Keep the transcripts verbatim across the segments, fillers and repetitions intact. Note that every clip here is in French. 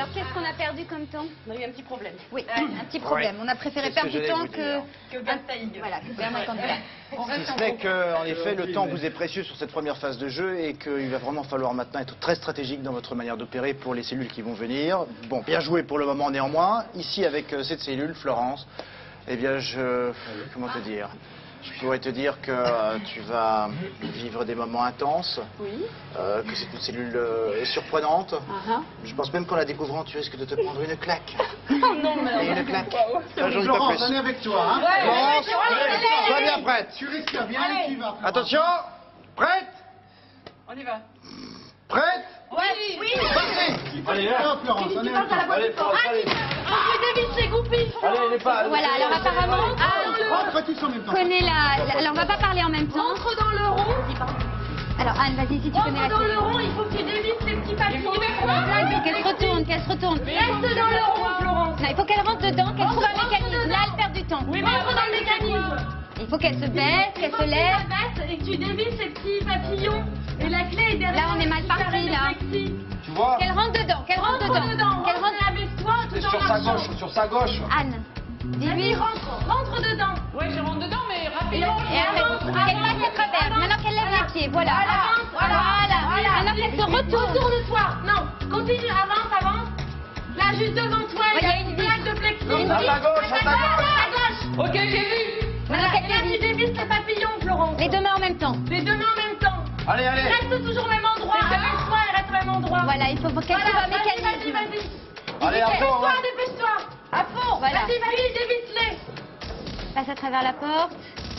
Alors, qu'est-ce qu'on a perdu comme temps? On a eu un petit problème. Oui, un petit problème. Ouais. On a préféré C'est perdre ce que du j'allais temps vous que... Que Bataille. Voilà, que faire un candidat. Si ce n'est que, en effet, le temps vous est précieux sur cette première phase de jeu et qu'il va vraiment falloir maintenant être très stratégique dans votre manière d'opérer pour les cellules qui vont venir. Bon, bien joué pour le moment néanmoins. Ici, avec euh, cette cellule, Florence, eh bien, je... Comment te dire? Je pourrais te dire que euh, tu vas vivre des moments intenses, Oui. euh, que c'est une cellule euh, surprenante. Uh-huh. Je pense même qu'en la découvrant, tu risques de te prendre une claque. Oh non, mais Et une claque. Enfin, j'en dis pas Florence, plus. on est avec toi, hein. Ouais, Florence, ouais, sois bien prête. Tu risques bien et tu vas. Attention, prête? On y va. Prête? Oui, oui. Allez, hop, Florence, on est avec toi. Allez, Florence, allez. On dévisse les goupilles. Allez, elle est pas. Voilà, alors apparemment, Anne Rentre tous en même temps. connaît la, la- Alors, on va pas parler en même temps. Rentre dans le rond. Alors, Anne, vas-y, si tu connais Rentre la dans le clé. rond, il faut que tu dévisses les petits papillons. Qu'elle se retourne, qu'elle se retourne. Reste dans le rond, Florence. Non, il faut qu'elle rentre dedans, qu'elle trouve un mécanisme. Là, elle perd du temps. Oui, mais rentre dans le mécanisme. Il faut qu'elle se baisse, qu'elle se lève. Et que tu dévisses les petits papillons. Et la clé est derrière. Là, on est mal parti, là. Tu vois? Qu'elle rentre dedans, qu'elle rentre Rentre dedans. dedans. Qu'elle rentre... avec toi tout en Sur sa marchant. gauche, sur sa gauche. Anne, dis-lui. Vas-y, rentre. Rentre dedans. Ouais, je rentre dedans, mais Et rapidement. après, qu'elle passe à travers. Maintenant qu'elle lève les pieds, voilà. Avance, Voilà. voilà. Maintenant qu'elle se retourne. Retourne-toi. Non, continue, avance, avance. Là, juste devant toi, Ouais, il y a une plaque de plexi. À ta gauche, à ta gauche. À gauche. Ok, j'ai vu. Maintenant Et qu'elle là, tu dévisse. dévisses les papillons, Florence. Les deux mains en même temps. Les deux mains en même temps. Allez, allez. Reste toujours au même endroit. Avec-toi et reste au même endroit. Voilà, il faut qu'elle trouve un Vas-y, vas-y, mécanisme. vas-y. Allez, à fond, Dépêche-toi, ouais. dépêche-toi. À fond. Voilà. Vas-y, vas-y, dévisse-les. Passe à travers la porte.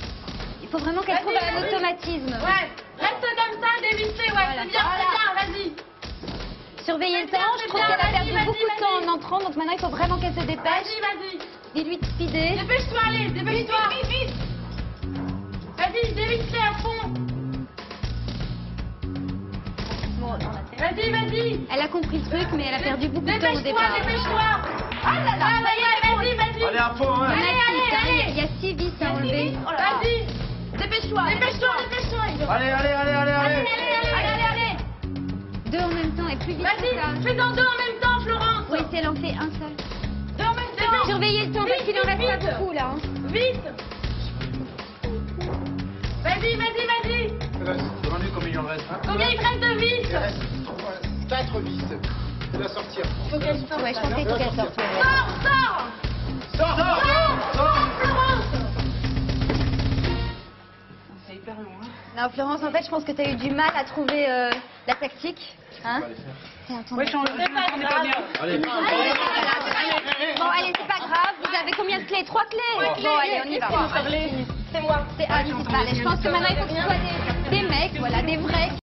Il faut vraiment qu'elle Vas-y, trouve un vas-y. automatisme. Ouais. Reste comme ça, dévisse-les. Ouais, Voilà. c'est bien, c'est bien, vas-y. Surveillez le C'est bien, temps. c'est Je trouve bien, qu'elle a vas-y, perdu vas-y, beaucoup de vas-y. temps en entrant. Donc maintenant, il faut vraiment qu'elle se dépêche. Vas-y, vas-y. Dis-lui de speeder. Dépêche-toi, allez, dépêche-toi. Vite, vite, vite. Vas-y, dévisse-les à fond. Vas-y, vas-y. Elle a compris le truc, mais elle a perdu beaucoup de temps au Dépêche-toi, départ. dépêche-toi. Ah là là, vas-y, vas-y. Allez, à fond, hein. Il y en a Allez, six, hein. allez, Il y a six vis à enlever. Vas-y. Dépêche-toi. Dépêche-toi, dépêche-toi. Allez, allez, allez, allez, Allez, allez. allez, allez, allez, allez. Deux en même temps et plus vite que ça. Vas-y, fais-en deux en même temps, Florence. Oui, si elle en fait un seul. Deux en même temps. Surveillez le temps parce qu'il en reste pas Vite, beaucoup là. hein. Vite. Vas-y, vas-y, vas-y. Demande-lui combien il en reste. hein. Combien il te reste de vis? Il reste quatre vis. Tu dois sortir. Faut qu'elle sorte. Ouais, je pense qu'il faut qu'elle sorte. ouais. Sors, sors. Sors, sors, Sors, sors, Florence. C'est hyper long, hein. Non, Florence, en fait, je pense que tu as eu du mal à trouver euh, la tactique. Hein? Et attendez. Ouais, je suis en C'est pas on est pas bien. grave. Allez. Allez, voilà. Bon, allez, c'est pas grave. Vous avez combien de clés? Trois clés. Bon, allez, on y va. C'est moi. C'est Anne qui parle. Et je pense que maintenant, il faut que ce soit des, des mecs, voilà, des vrais.